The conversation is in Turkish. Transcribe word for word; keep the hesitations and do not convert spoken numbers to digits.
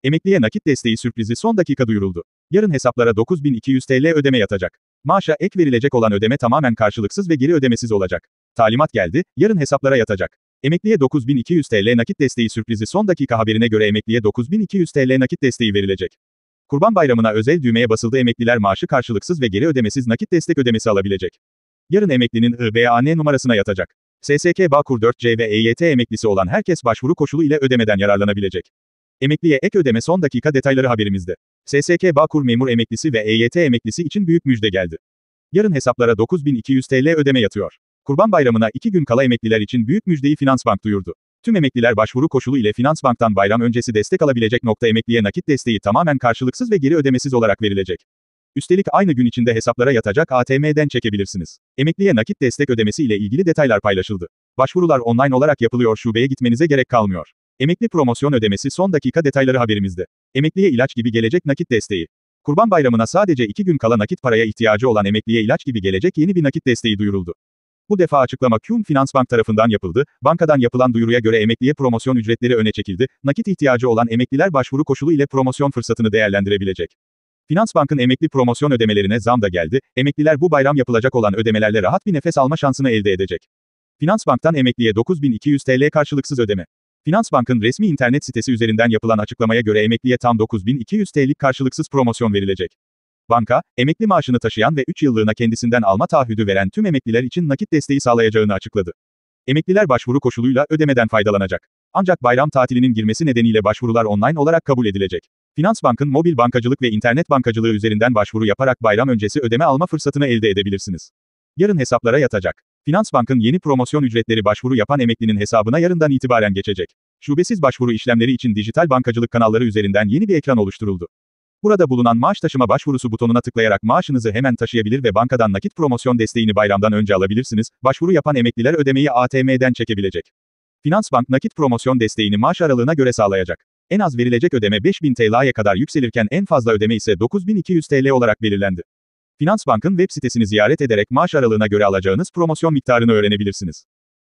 Emekliye nakit desteği sürprizi son dakika duyuruldu. Yarın hesaplara dokuz bin iki yüz TL ödeme yatacak. Maaşa ek verilecek olan ödeme tamamen karşılıksız ve geri ödemesiz olacak. Talimat geldi, yarın hesaplara yatacak. Emekliye dokuz bin iki yüz TL nakit desteği sürprizi son dakika haberine göre emekliye dokuz bin iki yüz TL nakit desteği verilecek. Kurban Bayramı'na özel düğmeye basıldı, emekliler maaşı karşılıksız ve geri ödemesiz nakit destek ödemesi alabilecek. Yarın emeklinin I B A N numarasına yatacak. S S K Bağkur dört C ve E Y T emeklisi olan herkes başvuru koşulu ile ödemeden yararlanabilecek. Emekliye ek ödeme son dakika detayları haberimizde. S S K Bağkur memur emeklisi ve E Y T emeklisi için büyük müjde geldi. Yarın hesaplara dokuz bin iki yüz TL ödeme yatıyor. Kurban Bayramı'na iki gün kala emekliler için büyük müjdeyi Finansbank duyurdu. Tüm emekliler başvuru koşulu ile Finansbank'tan bayram öncesi destek alabilecek. Emekliye nakit desteği tamamen karşılıksız ve geri ödemesiz olarak verilecek. Üstelik aynı gün içinde hesaplara yatacak, A T M'den çekebilirsiniz. Emekliye nakit destek ödemesi ile ilgili detaylar paylaşıldı. Başvurular online olarak yapılıyor, şubeye gitmenize gerek kalmıyor. Emekli promosyon ödemesi son dakika detayları haberimizde. Emekliye ilaç gibi gelecek nakit desteği. Kurban Bayramı'na sadece iki gün kala nakit paraya ihtiyacı olan emekliye ilaç gibi gelecek yeni bir nakit desteği duyuruldu. Bu defa açıklama Q M Finansbank tarafından yapıldı. Bankadan yapılan duyuruya göre emekliye promosyon ücretleri öne çekildi. Nakit ihtiyacı olan emekliler başvuru koşulu ile promosyon fırsatını değerlendirebilecek. Finansbank'ın emekli promosyon ödemelerine zam da geldi. Emekliler bu bayram yapılacak olan ödemelerle rahat bir nefes alma şansını elde edecek. Finansbank'tan emekliye dokuz bin iki yüz TL karşılıksız ödeme. Finansbank'ın resmi internet sitesi üzerinden yapılan açıklamaya göre emekliye tam dokuz bin iki yüz TL'lik karşılıksız promosyon verilecek. Banka, emekli maaşını taşıyan ve üç yıllığına kendisinden alma taahhüdü veren tüm emekliler için nakit desteği sağlayacağını açıkladı. Emekliler başvuru koşuluyla ödemeden faydalanacak. Ancak bayram tatilinin girmesi nedeniyle başvurular online olarak kabul edilecek. Finansbank'ın mobil bankacılık ve internet bankacılığı üzerinden başvuru yaparak bayram öncesi ödeme alma fırsatını elde edebilirsiniz. Yarın hesaplara yatacak. Finansbank'ın yeni promosyon ücretleri başvuru yapan emeklinin hesabına yarından itibaren geçecek. Şubesiz başvuru işlemleri için dijital bankacılık kanalları üzerinden yeni bir ekran oluşturuldu. Burada bulunan maaş taşıma başvurusu butonuna tıklayarak maaşınızı hemen taşıyabilir ve bankadan nakit promosyon desteğini bayramdan önce alabilirsiniz. Başvuru yapan emekliler ödemeyi A T M'den çekebilecek. Finansbank nakit promosyon desteğini maaş aralığına göre sağlayacak. En az verilecek ödeme beş bin T L'ye kadar yükselirken en fazla ödeme ise dokuz bin iki yüz TL olarak belirlendi. Finansbank'ın web sitesini ziyaret ederek maaş aralığına göre alacağınız promosyon miktarını öğrenebilirsiniz.